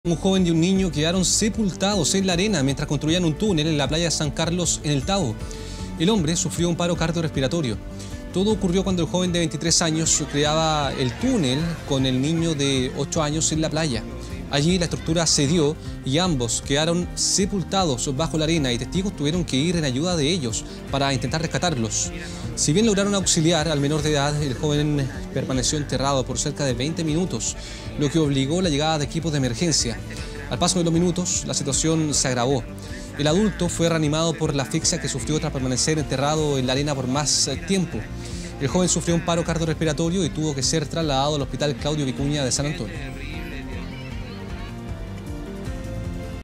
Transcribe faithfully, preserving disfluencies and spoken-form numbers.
Un joven y un niño quedaron sepultados en la arena mientras construían un túnel en la playa de San Carlos, en el Tabo. El hombre sufrió un paro cardiorrespiratorio. Todo ocurrió cuando el joven de veintitrés años creaba el túnel con el niño de ocho años en la playa. Allí la estructura cedió y ambos quedaron sepultados bajo la arena y testigos tuvieron que ir en ayuda de ellos para intentar rescatarlos. Si bien lograron auxiliar al menor de edad, el joven permaneció enterrado por cerca de veinte minutos, lo que obligó la llegada de equipos de emergencia. Al paso de los minutos, la situación se agravó. El adulto fue reanimado por la asfixia que sufrió tras permanecer enterrado en la arena por más tiempo. El joven sufrió un paro cardiorrespiratorio y tuvo que ser trasladado al Hospital Claudio Vicuña de San Antonio.